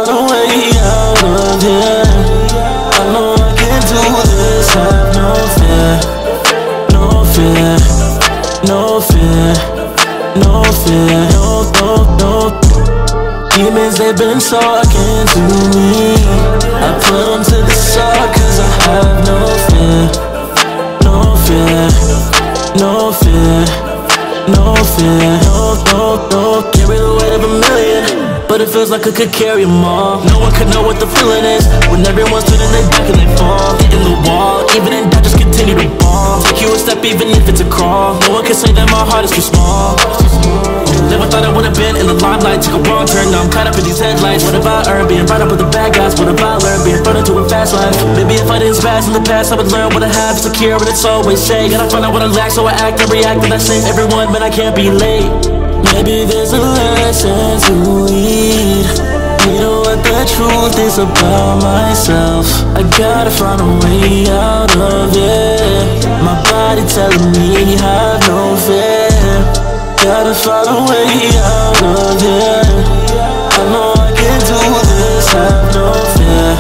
find a way out of here. I know I can do this, have no fear. No fear, no fear, no fear, no. Demons, they've been talking to me. I put them to the side cause I have no fear. No fear, no fear, no fear, no. Carry the weight of a million, but it feels like I could carry them all. No one could know what the feeling is when everyone's turning their back and they fall. Hitting the wall, even in doubt, just continue to ball. Take you a step even if it's a crawl. No one can say that my heart is too small. Never thought I would've been in the limelight. Took a wrong turn, now I'm caught up in these headlights. What about earn, being right up with the bad guys? What about learn, being thrown into a fast life? Maybe if I didn't spaz in the past, I would learn what I have is secure, and it's always safe. Gotta find out what I lack, so I act and react, and I save everyone, but I can't be late. Maybe there's a lesson to read. You know what the truth is about myself. I gotta find a way out of it. My body telling me have no fear. Gotta find a way out of here. I know I can do this, have no fear.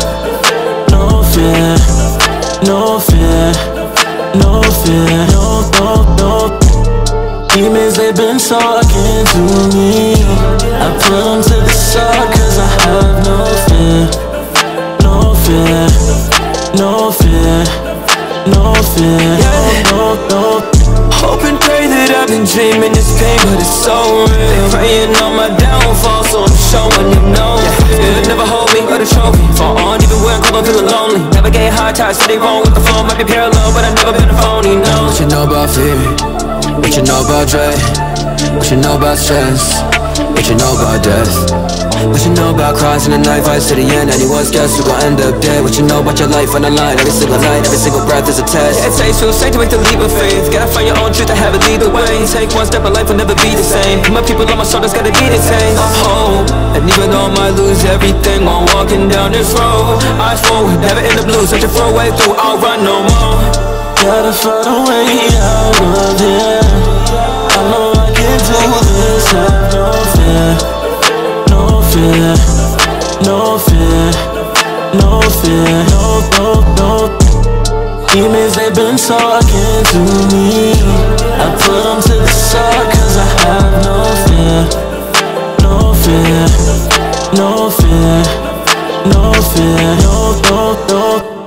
No fear, no fear, no fear, no. Demons, they've been talking to me. I put them to the side cause I have no fear. No fear, no fear, no fear, no. Hope and pray that I've been dreaming this pain, but it's so real. Praying on my downfall, so I'm showing you no fear. Never hold me but a trophy. Fall on even when I'm feeling lonely. Navigate high tides, steady wrong with the flow. Might be parallel, but I've never been a phony, no. What you know about fear? What you know about dread? What you know about stress? What you know about death? What you know about crossing the knife fights to the end? Anyone's guess who gon' end up dead? What you know about your life on the line? Every single night, every single breath is a test. Yeah, it takes too safe to make the leap of faith. Gotta find your own truth to have it lead the way. Take one step, and life will never be the same. My people on my shoulders gotta be the same. Hope, and even though I might lose everything while walking down this road, eyes forward, never in the blue, searching for a way through. I'll run no more. Gotta find a way out of here. I know I can do this, have no fear. No fear, no fear, no fear, no. Demons, they've been talking to me. I put them to the side cause I have no fear. No fear, no fear, no fear, no.